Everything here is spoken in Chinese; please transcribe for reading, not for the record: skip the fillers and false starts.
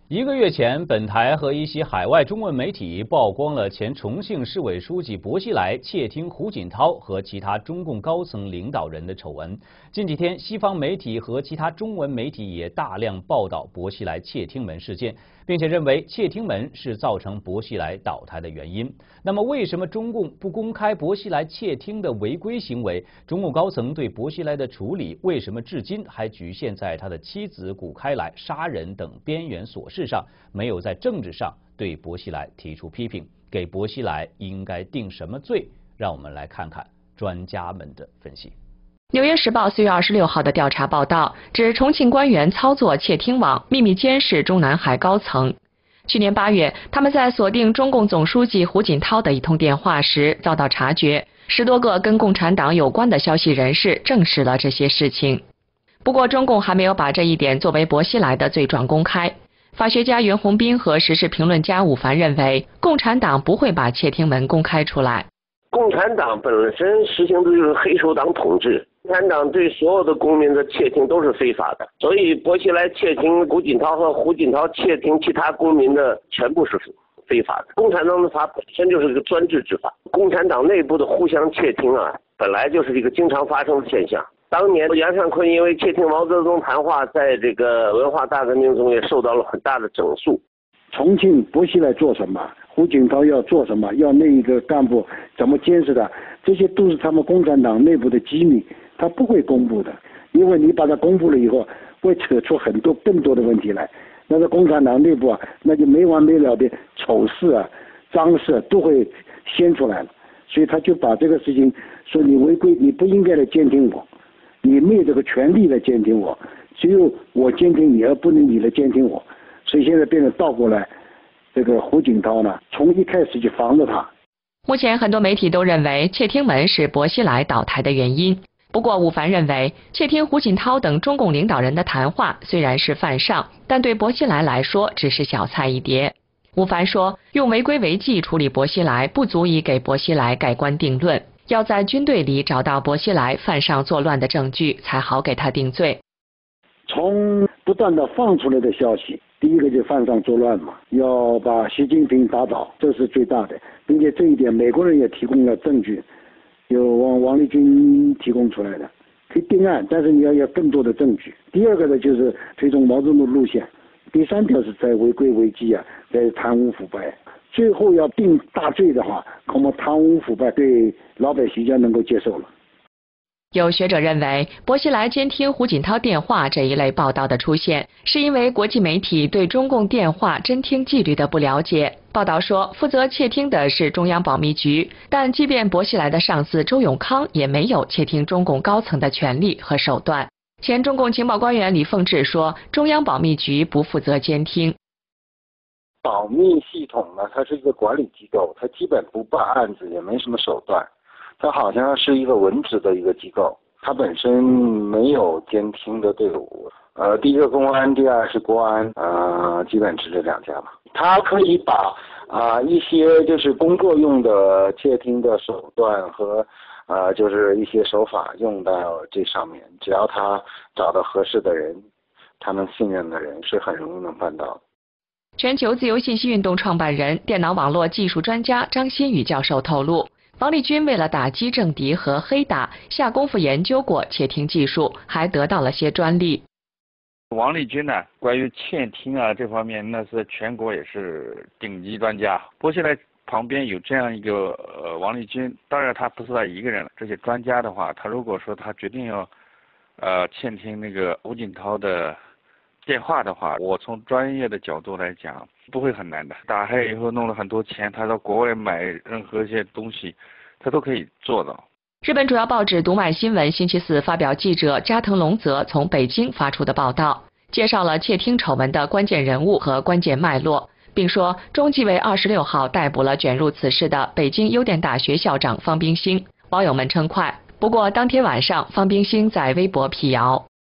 1个月前，本台和一些海外中文媒体曝光了前重庆市委书记薄熙来窃听胡锦涛和其他中共高层领导人的丑闻。近几天，西方媒体和其他中文媒体也大量报道薄熙来窃听门事件，并且认为窃听门是造成薄熙来倒台的原因。那么，为什么中共不公开薄熙来窃听的违规行为？中共高层对薄熙来的处理为什么至今还局限在他的妻子谷开来杀人等边缘琐事上，没有在政治上对薄熙来提出批评？给薄熙来应该定什么罪？让我们来看看专家们的分析。 《纽约时报》4月26号的调查报道指，重庆官员操作窃听网，秘密监视中南海高层。去年8月，他们在锁定中共总书记胡锦涛的一通电话时，遭到察觉。10多个跟共产党有关的消息人士证实了这些事情。不过，中共还没有把这一点作为薄熙来的罪状公开。法学家袁宏斌和时事评论家伍凡认为，共产党不会把窃听门公开出来。 共产党本身实行的就是黑手党统治，共产党对所有的公民的窃听都是非法的，所以薄熙来窃听胡锦涛和胡锦涛窃听其他公民的全部是非法的。共产党的法本身就是一个专制之法，共产党内部的互相窃听本来就是一个经常发生的现象。当年杨尚昆因为窃听毛泽东谈话，在这个文化大革命中也受到了很大的整肃。 重庆薄熙来做什么，胡锦涛要做什么，要那一个干部怎么监视他，这些都是他们共产党内部的机密，他不会公布的，因为你把它公布了以后，会扯出很多更多的问题来。那个共产党内部那就没完没了的丑事脏事都会掀出来了，所以他就把这个事情说你违规，你不应该来监听我，你没有这个权利来监听我，只有我监听你，而不能你来监听我。所以现在变成倒过来，这个胡锦涛呢，从一开始就防着他。 目前很多媒体都认为窃听门是薄熙来倒台的原因。不过伍凡认为，窃听胡锦涛等中共领导人的谈话虽然是犯上，但对薄熙来来说只是小菜一碟。伍凡说，用违规违纪处理薄熙来不足以给薄熙来盖棺定论，要在军队里找到薄熙来犯上作乱的证据，才好给他定罪。 从不断的放出来的消息，第一个就犯上作乱嘛，要把习近平打倒，这是最大的，并且这一点美国人也提供了证据，有王立军提供出来的，可以定案，但是你要有更多的证据。第二个呢，就是推动毛泽东路线。第3条是在违规违纪在贪污腐败。最后要定大罪的话，恐怕贪污腐败对老百姓就能够接受了。 有学者认为，薄熙来监听胡锦涛电话这一类报道的出现，是因为国际媒体对中共电话侦听纪律的不了解。报道说，负责窃听的是中央保密局，但即便薄熙来的上司周永康也没有窃听中共高层的权力和手段。前中共情报官员李凤智说，中央保密局不负责监听。 保密系统呢，它是一个管理机构，它基本不办案子，也没什么手段。它好像是一个文职的一个机构，它本身没有监听的队伍。第一个公安，第二是国安，基本是这2家吧。它可以把一些就是工作用的窃听的手段和就是一些手法用到这上面，只要他找到合适的人，他们信任的人，是很容易能办到的。 全球自由信息运动创办人、电脑网络技术专家张新宇教授透露，王立军为了打击政敌和黑打，下功夫研究过窃听技术，还得到了些专利。 王立军呢，关于窃听这方面，那是全国也是顶级专家。薄熙来旁边有这样一个王立军，当然他不是他一个人了。这些专家的话，他如果说他决定要窃听那个胡锦涛的电话的话，我从专业的角度来讲，不会很难的。打开以后弄了很多钱，他到国外买任何一些东西，他都可以做到。 日本主要报纸读卖新闻星期4发表记者加藤隆则从北京发出的报道，介绍了窃听丑闻的关键人物和关键脉络，并说中纪委26号逮捕了卷入此事的北京邮电大学校长方冰心。网友们称快，不过当天晚上方冰心在微博辟谣。